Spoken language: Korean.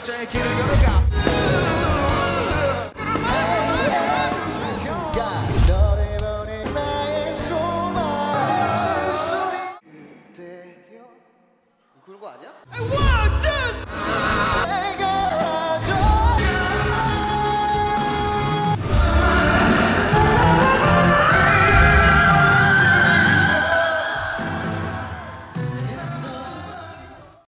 열차의 길을 걸어가. 너를 보낸 나의 소망. 그런 거 아니야?